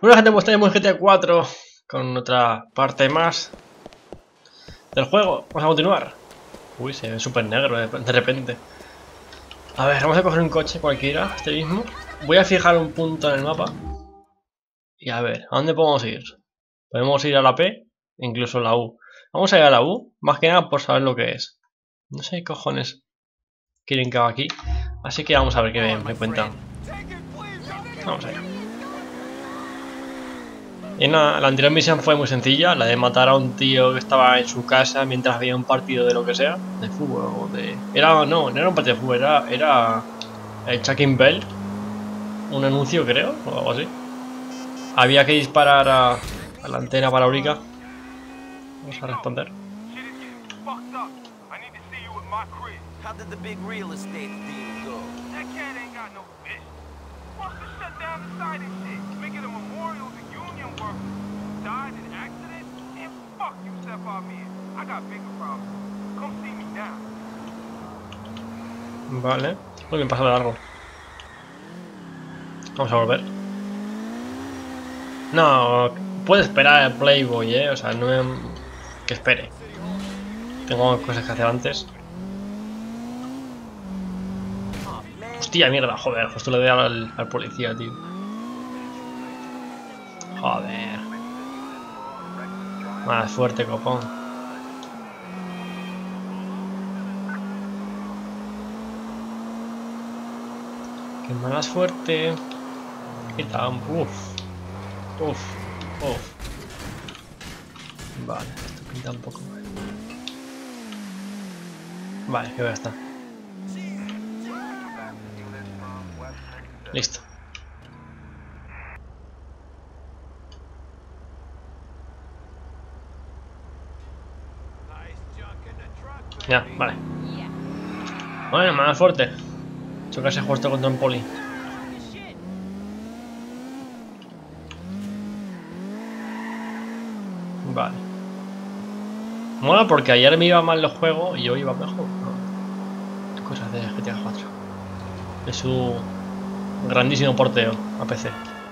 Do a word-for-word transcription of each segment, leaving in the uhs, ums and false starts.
Bueno, gente, pues tenemos G T A cuatro con otra parte más del juego. Vamos a continuar. Uy, se ve súper negro de, de repente. A ver, vamos a coger un coche cualquiera, este mismo. Voy a fijar un punto en el mapa. Y a ver, ¿a dónde podemos ir? Podemos ir a la P, incluso la U. Vamos a ir a la U, más que nada por saber lo que es. No sé qué cojones quieren que haga aquí. Así que vamos a ver qué me cuentan. Vamos allá. Y nada, la anterior misión fue muy sencilla, la de matar a un tío que estaba en su casa mientras había un partido de lo que sea, de fútbol o de... Era, no, no era un partido de fútbol, era, era el Chucking Bell, un anuncio creo, o algo así. Había que disparar a, a la antena parabólica. Vamos a responder. Vale, muy bien, pasa de largo. Vamos a volver. No, puede esperar el Playboy, eh. O sea, no me... que espere. Tengo cosas que hacer antes. Hostia, mierda, joder, justo le doy al, al policía, tío. Joder. Más fuerte, copón. Que más fuerte. Y tan, uff. Uff, uff. Vale, esto pinta un poco mal. Vale, que ya está. Listo. Ya, vale. Bueno, más fuerte. Chocarse justo contra un poli. Vale. Mola porque ayer me iba mal los juegos y hoy iba mejor. No. Cosas de G T A cuatro. Es su grandísimo porteo a P C.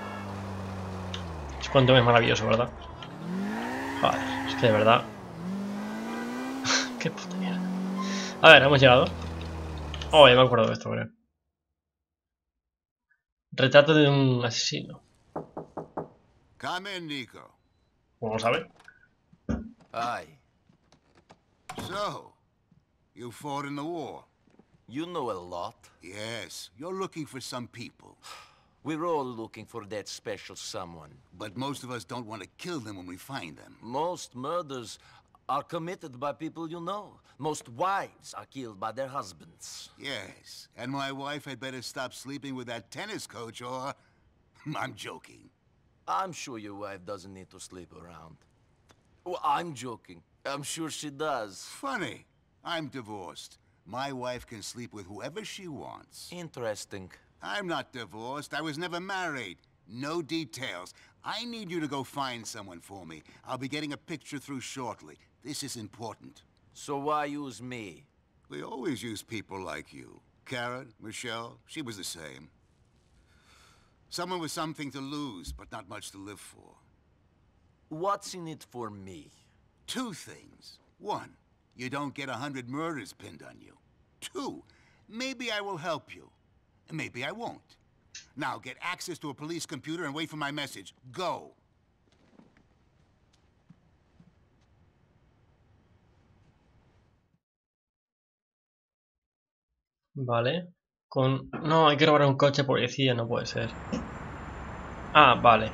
Es cuanto es maravilloso, ¿verdad? Joder, es que de verdad. Qué puta mierda. A ver, hemos llegado. Oh, ya me acuerdo de esto, creo. Retrato de un asesino. Come in, Nico. ¿Cómo sabe? Hi. So, you fought in the war? You know a lot. Yes, you're looking for some people. We're all looking for that special someone. But most of us don't want to kill them when we find them. Most murders are committed by people you know. Most wives are killed by their husbands. Yes, and my wife had better stop sleeping with that tennis coach or... I'm joking. I'm sure your wife doesn't need to sleep around. Well, I'm joking. I'm sure she does. Funny. I'm divorced. My wife can sleep with whoever she wants. Interesting. I'm not divorced. I was never married. No details. I need you to go find someone for me. I'll be getting a picture through shortly. This is important. So why use me? We always use people like you. Karen, Michelle, she was the same. Someone with something to lose, but not much to live for. What's in it for me? Two things. One, you don't get a hundred murders pinned on you. Two, maybe I will help you. Maybe I won't. Now get access to a police computer and wait for my message. Go! Vale. Con... No, hay que robar un coche policía, no puede ser. Ah, vale.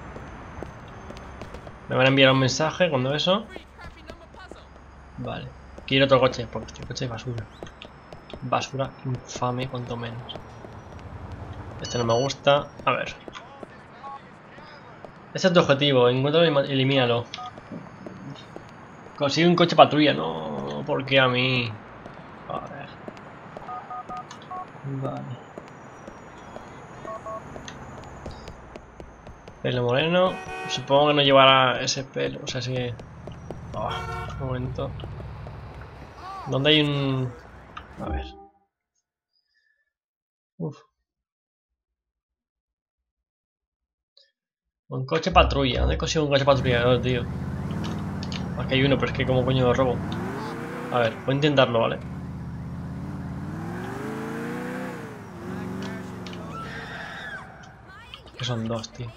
Me van a enviar un mensaje cuando eso. Vale. Quiero otro coche, porque este coche es basura. Basura infame, cuanto menos. Este no me gusta. A ver. Ese es tu objetivo. Encuéntralo y elimínalo. Consigue un coche patrulla. No, porque a mí. Joder. Vale. Pelo moreno. Supongo que no llevará ese pelo. O sea, sí que... Oh, un momento. ¿Dónde hay un...? A ver. Uf. Un coche patrulla. ¿Dónde consigo un coche patrulla, tío? Aquí hay uno, pero es que como coño lo robo. A ver, voy a intentarlo, ¿vale? Que son dos, tío.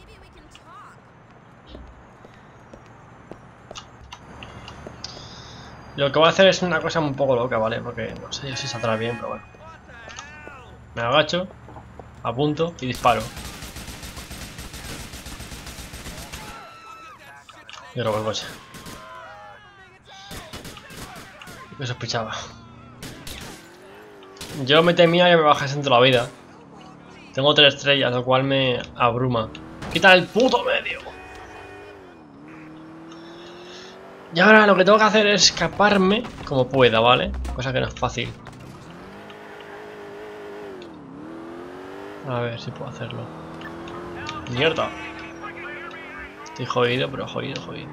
Lo que voy a hacer es una cosa un poco loca, ¿vale? Porque no sé si saldrá bien, pero bueno. Me agacho, apunto y disparo. Y robo el coche. Me sospechaba. Yo me temía que me bajasen toda la vida. Tengo tres estrellas, lo cual me abruma. ¡Quita el puto medio! Y ahora lo que tengo que hacer es escaparme como pueda, ¿vale? Cosa que no es fácil. A ver si puedo hacerlo. ¡Mierda! Estoy jodido, pero jodido, jodido.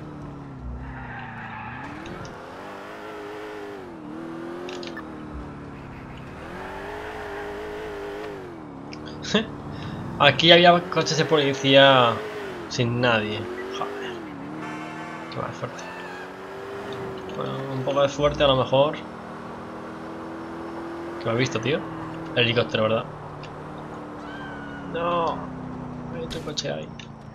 Aquí había coches de policía sin nadie. Joder. Qué mala suerte. Bueno, un poco de suerte a lo mejor. ¿Qué me has visto, tío? El helicóptero, ¿verdad? No. Hay otro coche ahí.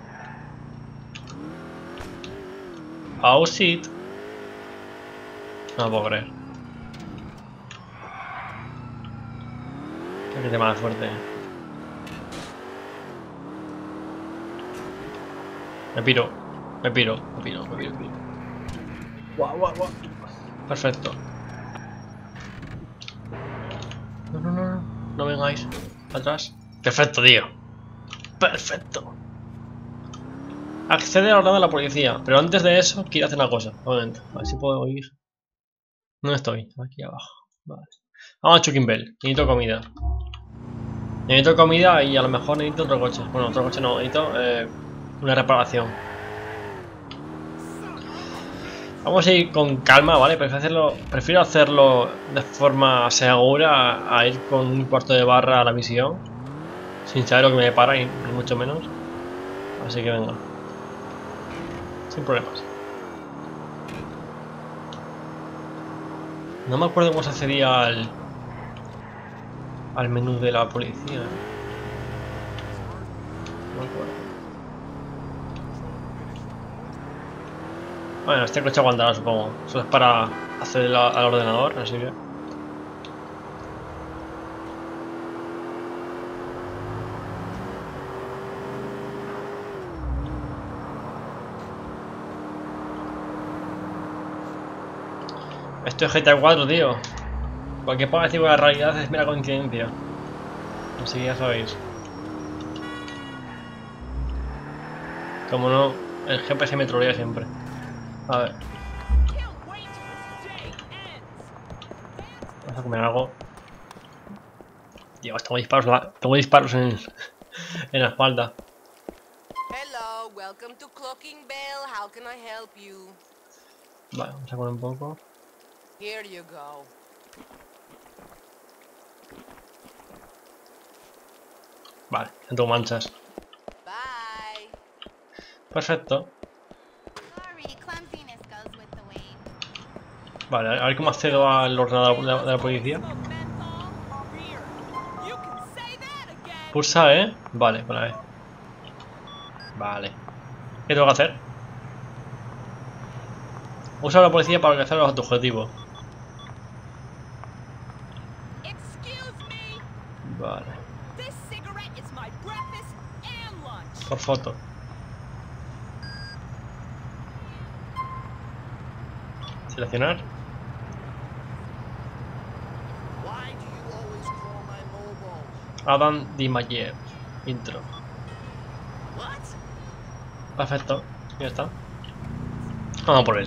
Oh shit. No lo puedo creer. Qué de mala suerte. Me piro, me piro, me piro, me piro, me piro. Guau, guau, guau. Perfecto. No, no, no, no. No vengáis. Atrás. Perfecto, tío. Perfecto. Accede al ordenador de la policía. Pero antes de eso, quiero hacer una cosa. Un momento. A ver si puedo ir. No estoy. Aquí abajo. Vale. Vamos a Chucking Bell. Necesito comida. Necesito comida y a lo mejor necesito otro coche. Bueno, otro coche no. Necesito eh, una reparación. Vamos a ir con calma, ¿vale? Prefiero hacerlo, prefiero hacerlo de forma segura a ir con un cuarto de barra a la misión. Sin saber lo que me depara, y ni mucho menos. Así que venga. Sin problemas. No me acuerdo cómo se accedía al... al menú de la policía. No me acuerdo. Bueno, este coche aguantará, supongo. Solo es para acceder al ordenador, así que... Esto es G T A cuatro, tío. Cualquier parecido a la realidad es mera coincidencia. Así que ya sabéis. Como no, el G P S me trolea siempre. A ver. Vamos a comer algo. Dios, tengo disparos, la, tengo disparos en, en la espalda. Hello, welcome to Clocking Bell. How can I help you? Vale, vamos a comer un poco. Here you go. Vale, ya tengo manchas. Bye. Perfecto. Vale, a ver cómo accedo al ordenador de la, de la policía. Pulsa, ¿eh? Vale, por ahí. Vale. ¿Qué tengo que hacer? Usa la policía para alcanzar los objetivos. Vale. Por foto. Seleccionar. Adam Dimayev. Intro. Perfecto. Ya está. Vamos por él.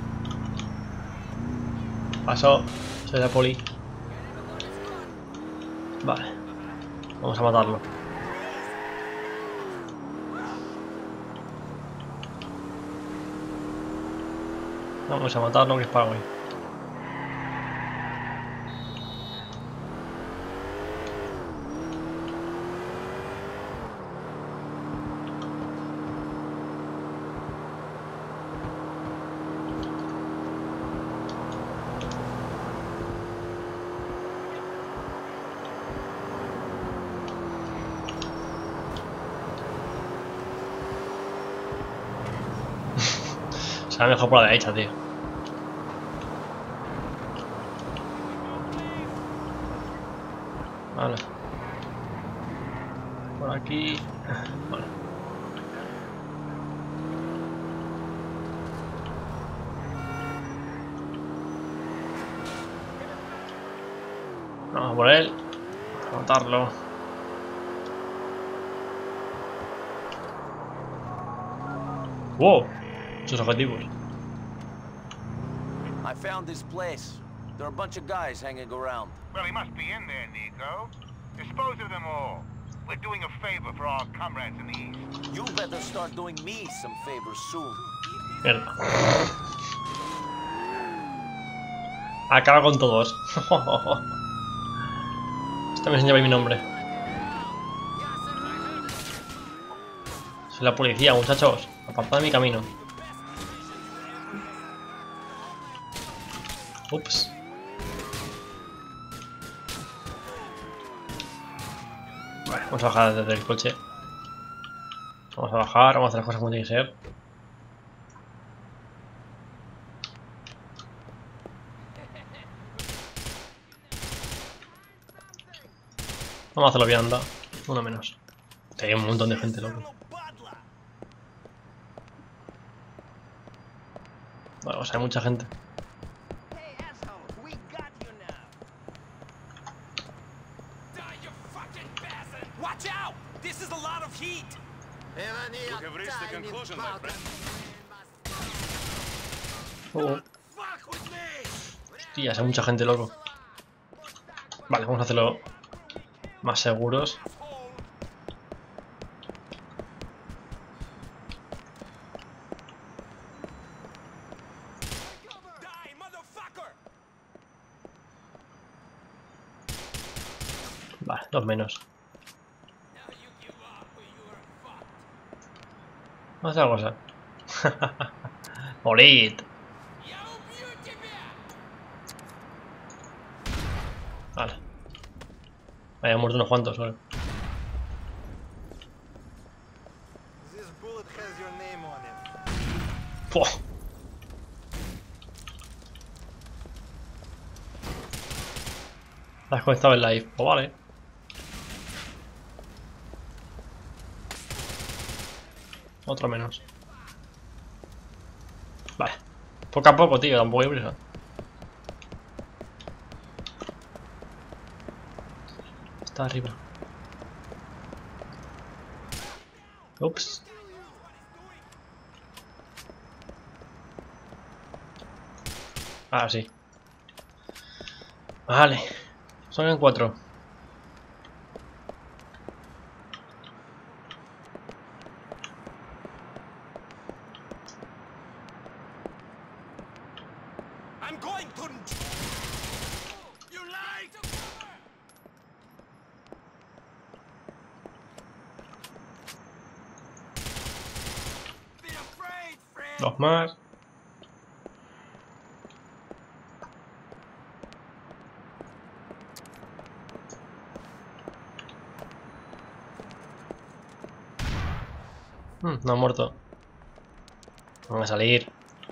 Paso. Soy la poli. Vale. Vamos a matarlo. Vamos a matarlo, que es para hoy. Será mejor por la derecha, tío. Vale. Por aquí. Vale. Vamos por él. A matarlo. Wow. Sus objetivos. I found this place. There are a bunch of guys hanging around. Well, he must be in there, Nico. Dispose of them all. We're doing a favor for our comrades in the east. You better start doing me some favors soon. Mierda. Acaba con todos. Esta me enseña mi nombre. Soy la policía, muchachos. Apartad de mi camino. Ups. Vale, vamos a bajar desde el coche. Vamos a bajar, vamos a hacer las cosas como tiene que ser. Vamos a hacerlo bien, anda. Uno menos. Hay un montón de gente, loco. Vale, o sea, hay mucha gente. Oh. Hostia, hay mucha gente, loco. Vale, vamos a hacerlo más seguros. Vale, dos menos. Vamos a hacer una cosa. Morid. Vale. Vaya, muerto unos cuantos, vale. ¡Puah! Has conectado el live. Pues vale. Otro menos. Vale. Poco a poco, tío. Tampoco hay prisa. Está arriba. Ups. Ah, sí. Vale. Son en cuatro. Dos más. Hmm, no ha muerto. Vamos a salir.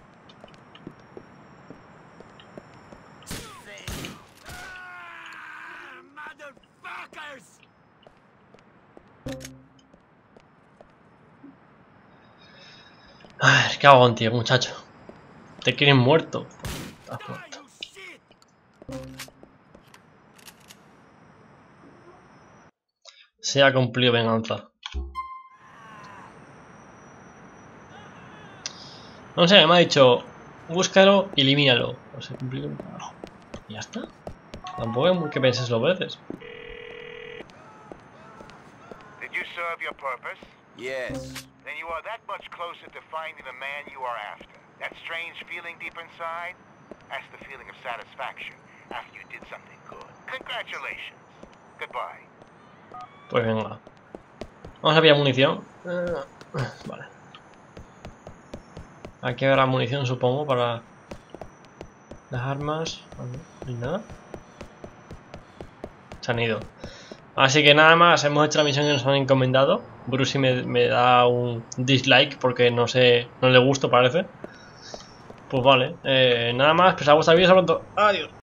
Ay, qué hago contigo, muchacho. Te quieren muerto. Estás muerto. Se ha cumplido venganza. No sé, me ha dicho búscalo y elimínalo. O sea, cumplido el trabajo. Y ya está. Tampoco hay que penses dos veces. Did you serve your purpose? Yes. Then you are that much closer to finding the man you are after. That strange feeling deep inside? That's the feeling of satisfaction after you did something good. Congratulations. Goodbye. Pues venga. Vamos a pillar munición. Uh, vale. Aquí habrá munición, supongo, para las armas. No hay nada. Se han ido. Así que nada más, hemos hecho la misión que nos han encomendado. Brucey me, me da un dislike porque no sé, no le gusto, parece. Pues vale, eh, nada más, pues a vuestra vida, pronto. Adiós.